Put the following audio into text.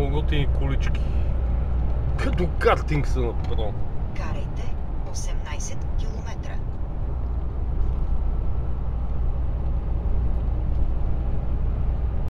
много готини колички. Като картинг са направо. Карай